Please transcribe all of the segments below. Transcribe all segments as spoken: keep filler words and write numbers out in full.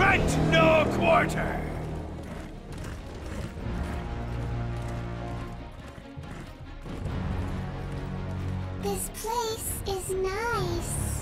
Grant no quarter! This place is nice.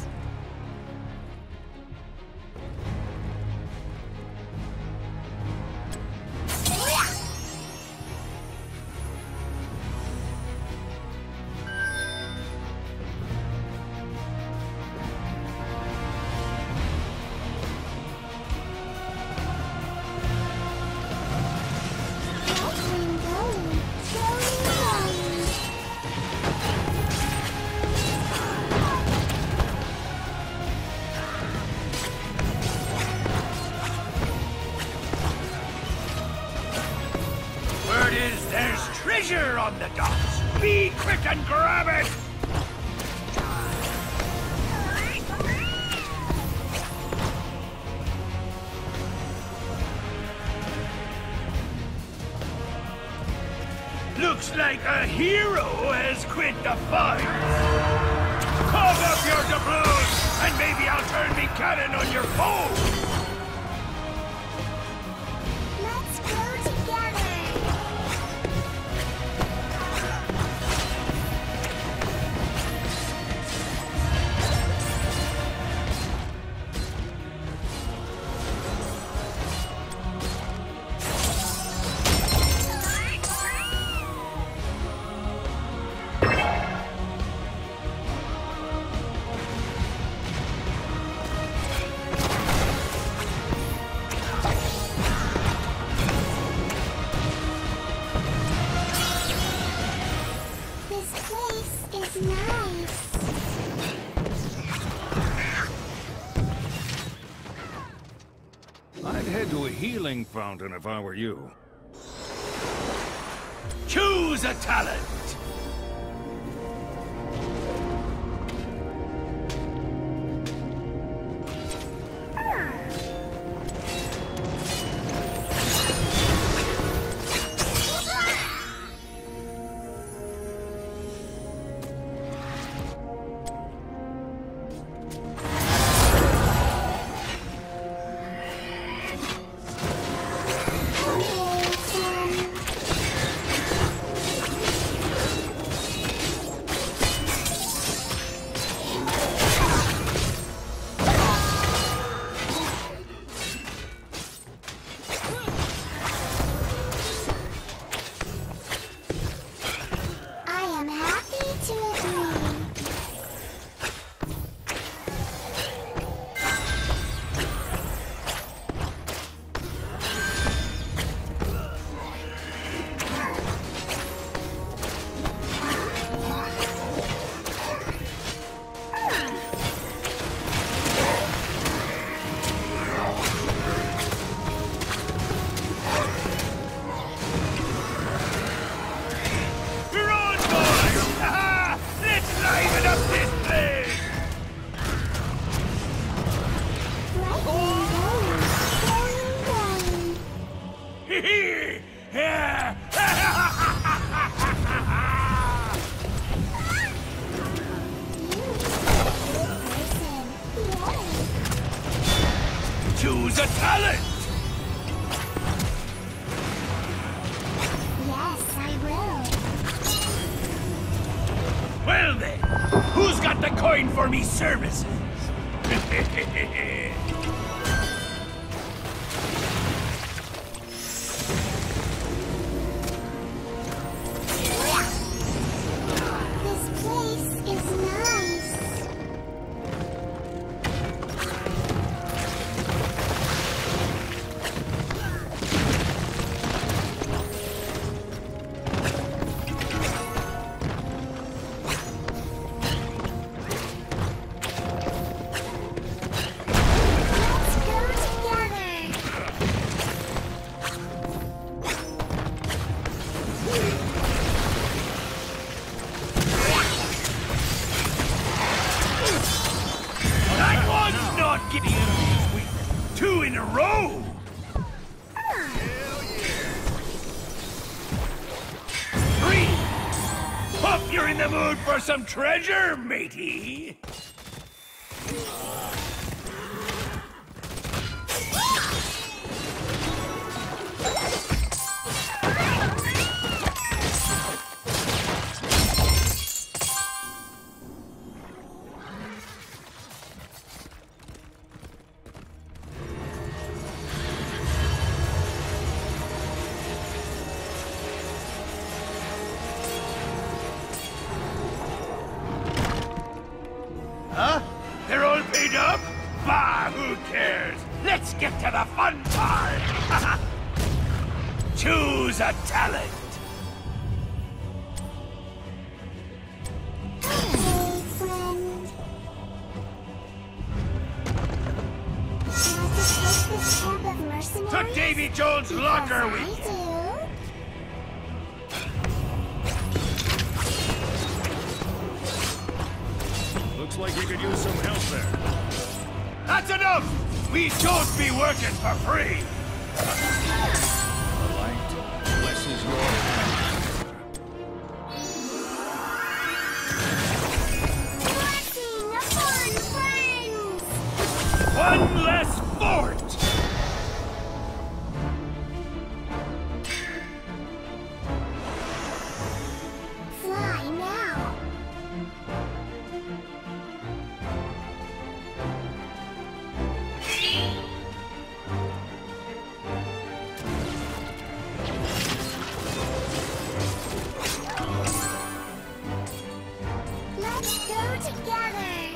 Treasure on the docks! Be quick and grab it! Looks like a hero has quit the fight! Call up your doubloons, and maybe I'll turn me cannon on your foe! I'd head to a healing fountain if I were you. Choose a talent! Choose a talent! Yes, I will. Well then, who's got the coin for me services? This place is nice. Two in a row! Three! Hope you're in the mood for some treasure, matey! Huh? They're all paid up? Bah, who cares? Let's get to the fun part! Choose a talent! Hey, friend. Want to take this camp of mercenaries? To Davy Jones' locker we Because I do. Looks like you could use some help there. That's enough! We don't be working for free! The light blesses your path. Blessing upon friends! One less fort! Fly now. Let's go together.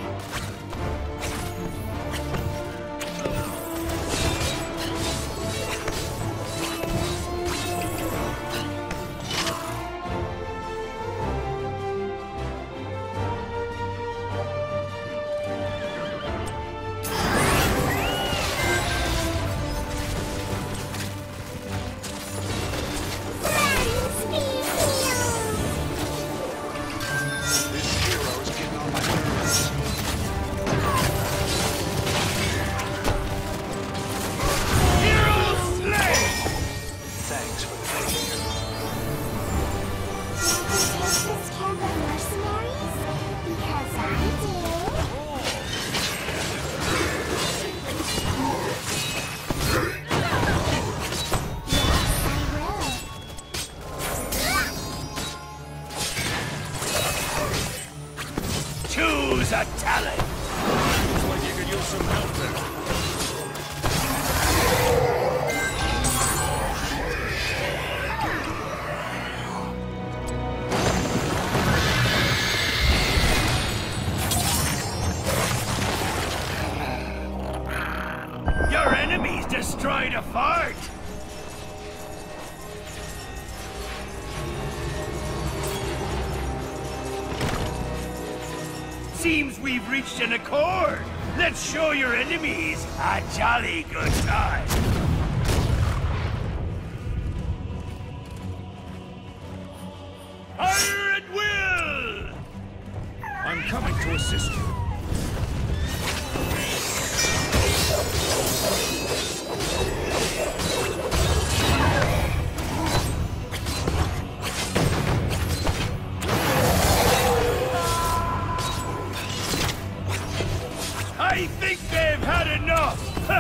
Friends, be healed. This hero's getting on my nerves. Hero slain! Thanks for the thank Want to take this camp of mercenaries? Because I do. Yes, I will. Choose a talent! Looks like you could use some help there. Your enemies destroyed a fort! Seems we've reached an accord. Let's show your enemies a jolly good time. Fire at will! I'm coming to assist you. I think they've had enough!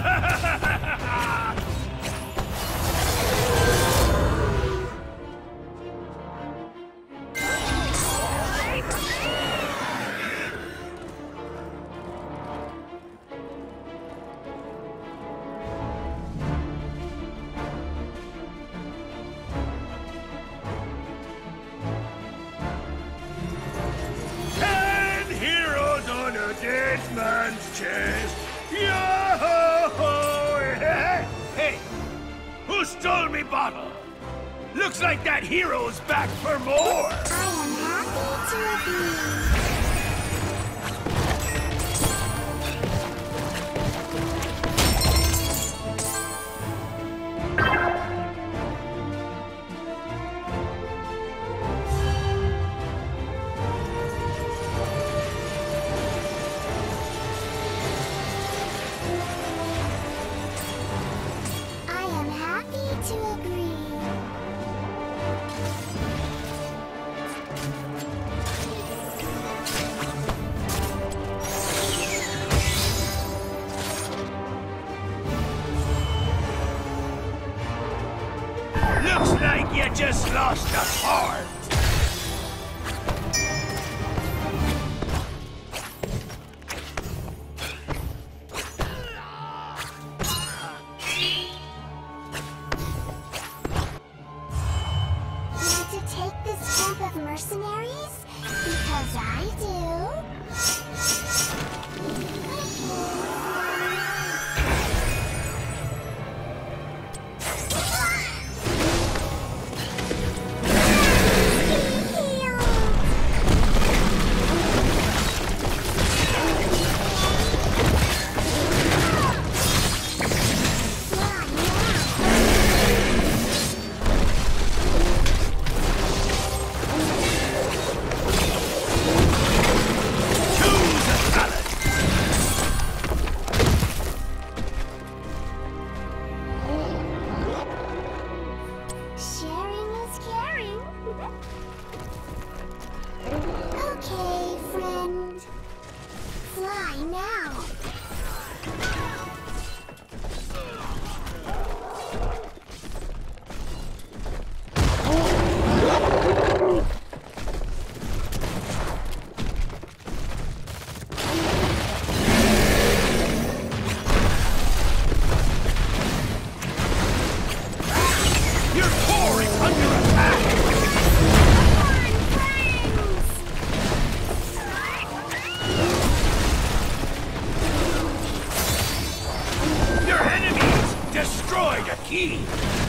Ten heroes on a dead man's chest! Yo-ho-ho! Hey, hey! Who stole me bottle? Looks like that hero's back for more! I am happy to agree. I am happy to agree. Looks like you just lost a fort! Want to take this camp of mercenaries? Because I do. key.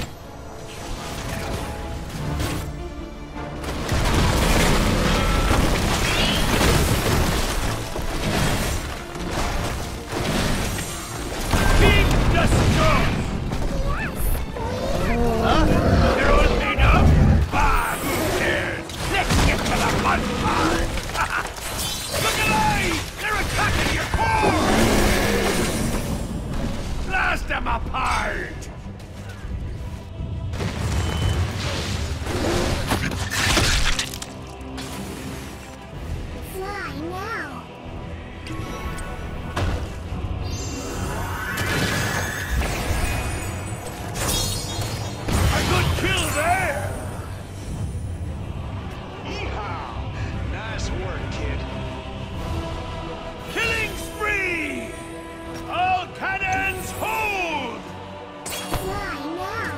Keep the strong. Huh? There won't be enough? Ah, who cares? Let's get to the fun part. Look alive! They're attacking your core! Blast them apart! Fly now. A good kill there! Yeehaw! Nice work, kid. Killing spree! All cannons hold! Fly now.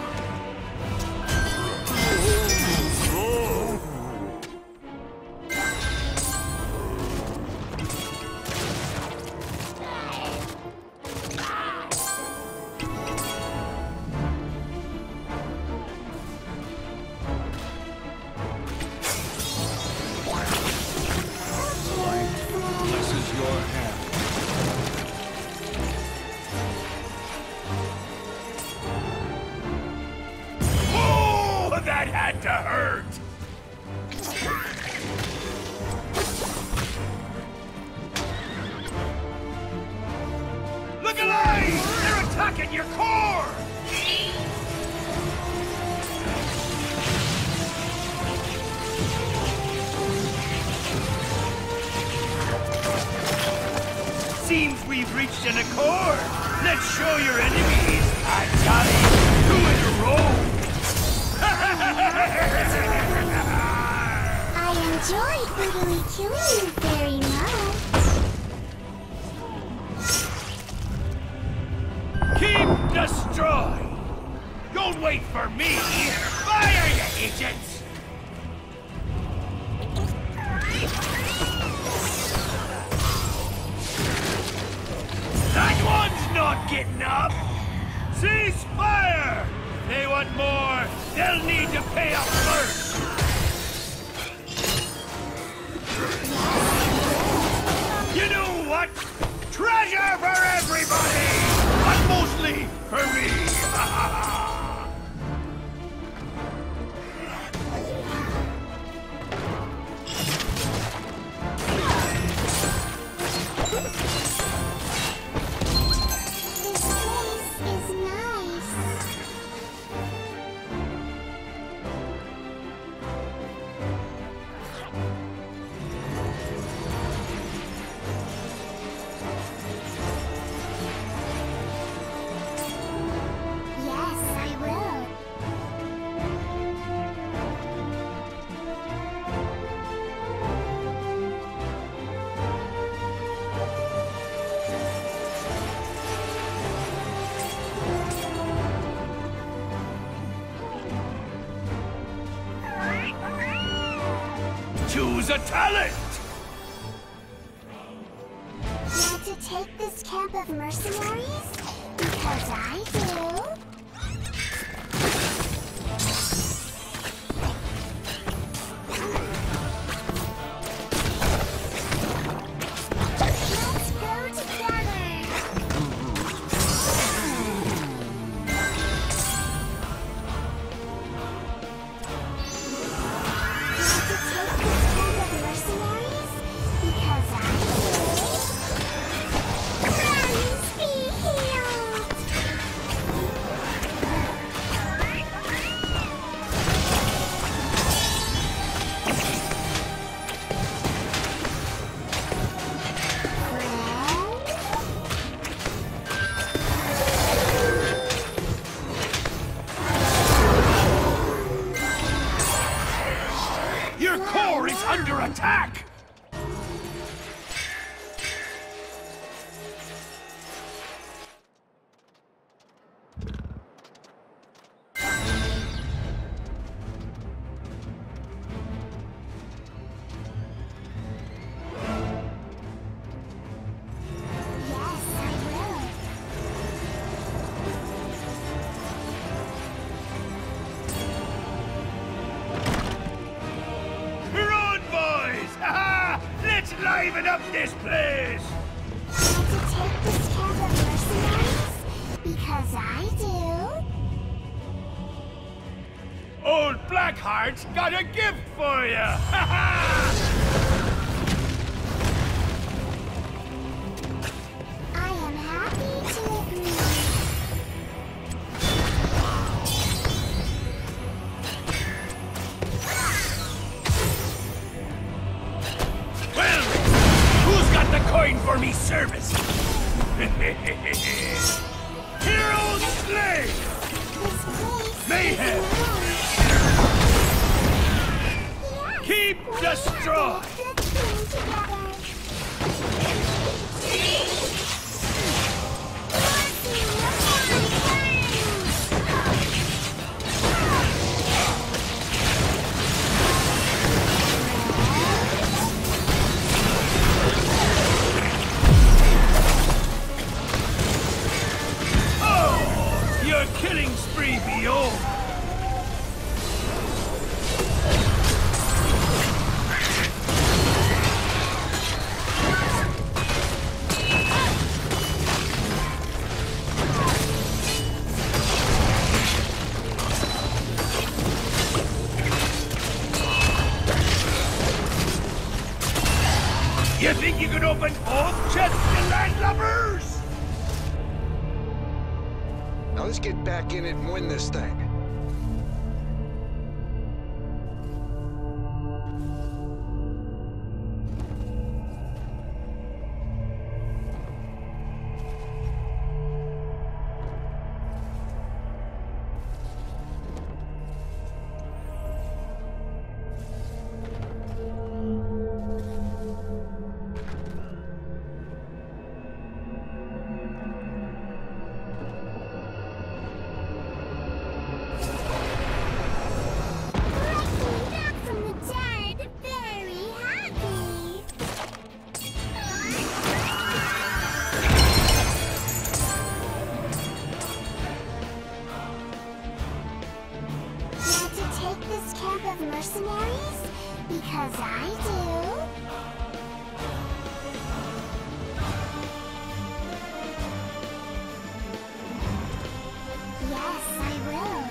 Blesses your hand. Oh, that had to hurt! Look alive! They're attacking your core! Seems we've reached an accord. Let's show your enemies a jolly two in a row. I enjoyed brutally killing you very much. Keep destroy. Don't wait for me. Fire, you idiots! That one's not getting up! Cease fire! They want more, they'll need to pay up first! You know what? Treasure for everybody! But mostly for me! This place is nice. Yes, I will. Choose a talent! Want to take this camp of mercenaries? Because I do. Let's go together. Want to take this camp of mercenaries? Because I do. Friends, be healed. this place! Want to take this camp of mercenaries? Because I do. Old Blackheart's got a gift for you! Ha ha! I am happy to agree. Well, who's got the coin for me service? Hero Slay! This place Mayhem! is mine. Yes, Keep we destroy! have a good thing together. Oh! Your killing spree be over! You think you can open both chests, you landlubbers? Now let's get back in it and win this thing. Back from the dead, very happy. Want to take this camp of mercenaries? Because I do. Yes, I will.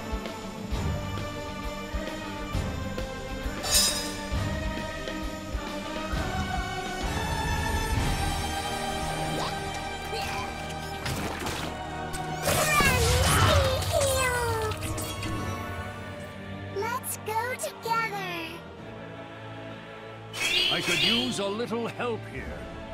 Friends, be healed. Let's go together. I could use a little help here.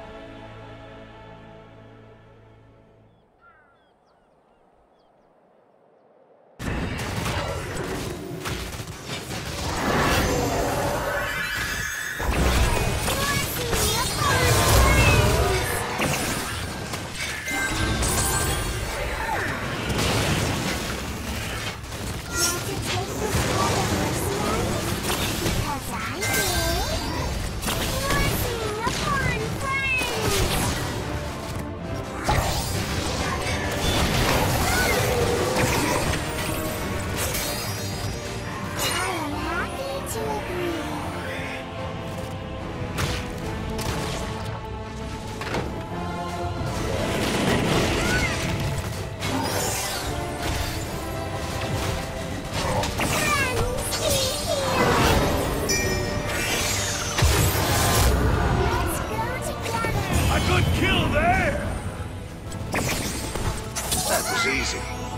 Easy.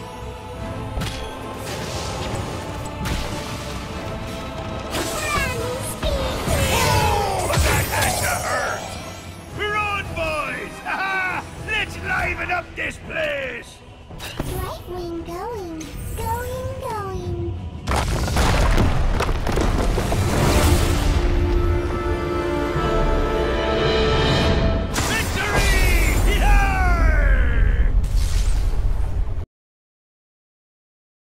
Oh, that had to hurt! We're on, boys! Ha ha! Let's liven up this place! Right wing going.